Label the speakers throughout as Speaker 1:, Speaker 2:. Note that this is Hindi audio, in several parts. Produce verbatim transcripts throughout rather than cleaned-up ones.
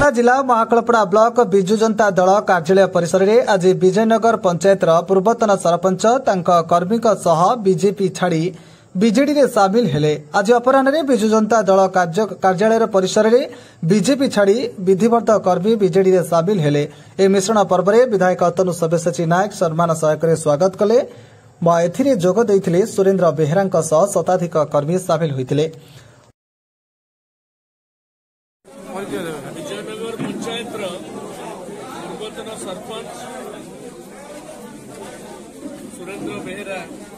Speaker 1: जिला महाकालपड़ा ब्लॉक बिजु जनता दल कार्यालय परिसर में आज विजयनगर पंचायत पूर्वतन सरपंच तांका कर्मी सह बीजेपी छाड़ी बीजेडी रे सामिल हेले। आज अपराह्न बिजु जनता दल कार्यालय परिसर में बीजेपी छाड़ी विधिवत कर्मी बीजेडी रे सामिल हेले। ए मिश्रण पर्व में विधायक तनु सब्यसाची नायक सम्मान सहयोग स्वागत कले। एथिरे जोग देइथिले सुरेन्द्र बेहेरा सह शताधिक कर्मी सामिल होइथिले।
Speaker 2: विजयनगर पंचायत पूर्वतन सरपंच सुरेन्द्र बेहेरा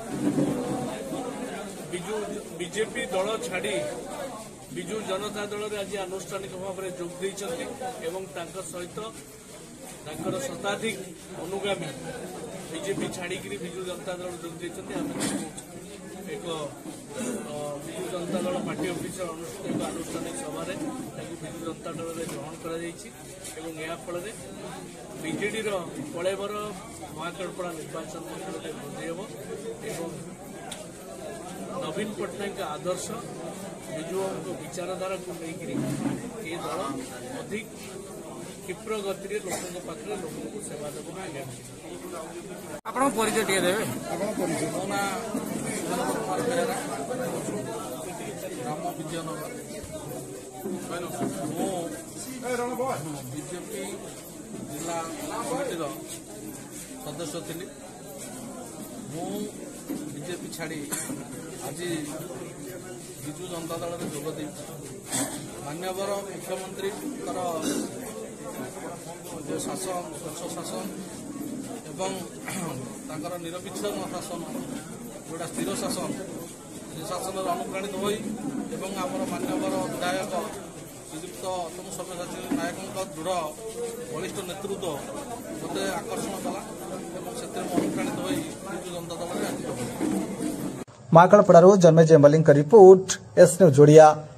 Speaker 2: बिजु बीजेपी दल छाड़ी बिजु जनता दल में आज आनुष्ठानिक भाव में जोग देइछन्ति एवं तांका सहित तांकर शताधिक अनुगामी बीजेपी छाड़ी बिजु जनता दल जोग देइछन्ति। एक बिजु जनता दल पार्टी ऑफिस अनुष्ठित एक आनुष्ठानिक सभा बिजु जनता दल में ग्रहण कर बीजेडी कलेबर महाकालपड़ा निर्वाचन मंडल नवीन पट्टनायक आदर्श बिजु विचारधारा को लेकर ये दल अधिक क्षिप्र गति लोकों पाखे लोक सेवा देव।
Speaker 3: आप परिचय टे देवे
Speaker 2: मो ना कुमार बेहेरा ग्राम विजयनगर मु बीजेपी जिला कमिटर सदस्य थी। मु बीजेपी छाड़ी आज बिजु जनता दल में जोग दे मान्यवर मुख्यमंत्री जो शासन स्वच्छ शासन एवं तांकर निरविच्छिन्न शासन जोड़ा स्थिर शासन से शासन अनुप्राणित हो आमर मान्यवर विधायक श्रीयुक्त तनु सब्यसाची नायकों दृढ़ बलिष्ठ नेतृत्व मत आकर्षण कला से अनुप्राणित हो बिजु जनता दल में आज
Speaker 1: महाकालपड़ारू Janmejay Mallik report S news जोड़िया।